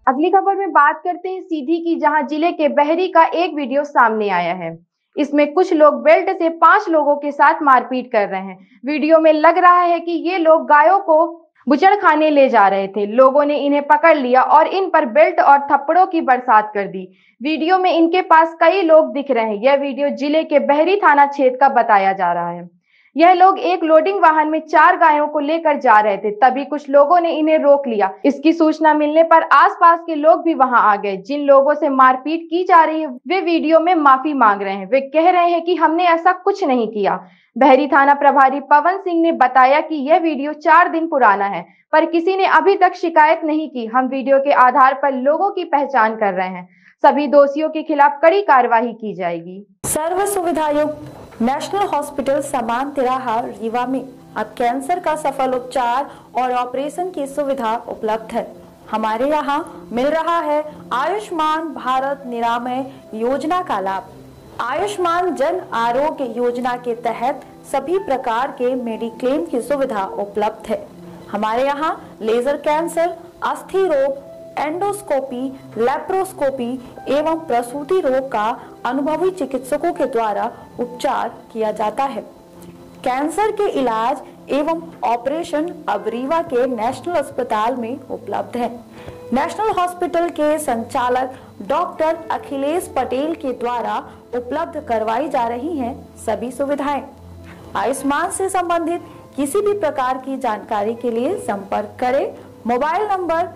अगली खबर में बात करते हैं सीधी की, जहां जिले के बहरी का एक वीडियो सामने आया है। इसमें कुछ लोग बेल्ट से 5 लोगों के साथ मारपीट कर रहे हैं। वीडियो में लग रहा है कि ये लोग गायों को बुचड़खाने ले जा रहे थे। लोगों ने इन्हें पकड़ लिया और इन पर बेल्ट और थप्पड़ों की बरसात कर दी। वीडियो में इनके पास कई लोग दिख रहे हैं। यह वीडियो जिले के बहरी थाना क्षेत्र का बताया जा रहा है। यह लोग एक लोडिंग वाहन में 4 गायों को लेकर जा रहे थे, तभी कुछ लोगों ने इन्हें रोक लिया। इसकी सूचना मिलने पर आसपास के लोग भी वहां आ गए। जिन लोगों से मारपीट की जा रही है वे वीडियो में माफी मांग रहे हैं। वे कह रहे हैं कि हमने ऐसा कुछ नहीं किया। बहरी थाना प्रभारी पवन सिंह ने बताया कि यह वीडियो 4 दिन पुराना है, पर किसी ने अभी तक शिकायत नहीं की। हम वीडियो के आधार पर लोगों की पहचान कर रहे हैं। सभी दोषियों के खिलाफ कड़ी कार्रवाई की जाएगी। सर्व सुविधायुक्त नेशनल हॉस्पिटल समान तिराहा रीवा में अब कैंसर का सफल उपचार और ऑपरेशन की सुविधा उपलब्ध है। हमारे यहाँ मिल रहा है आयुष्मान भारत निरामय योजना का लाभ। आयुष्मान जन आरोग्य योजना के तहत सभी प्रकार के मेडिक्लेम की सुविधा उपलब्ध है। हमारे यहाँ लेजर कैंसर, अस्थि रोग, एंडोस्कोपी, लेप्रोस्कोपी एवं प्रसूति रोग का अनुभवी चिकित्सकों के द्वारा उपचार किया जाता है। कैंसर के इलाज एवं ऑपरेशन अब रीवा के नेशनल अस्पताल में उपलब्ध है। नेशनल हॉस्पिटल के संचालक डॉक्टर अखिलेश पटेल के द्वारा उपलब्ध करवाई जा रही हैं सभी सुविधाएं। आयुष्मान से संबंधित किसी भी प्रकार की जानकारी के लिए संपर्क करें मोबाइल नंबर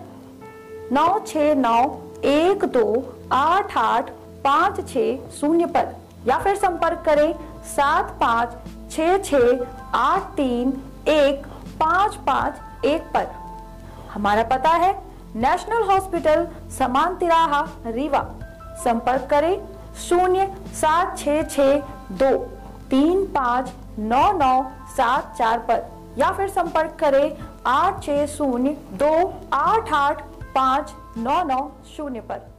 9691288560 पर या फिर संपर्क करें 7566831551 पर। हमारा पता है नेशनल हॉस्पिटल समान तिराहा रीवा। संपर्क करें 07662359974 पर या फिर संपर्क करें 8602885990 पर।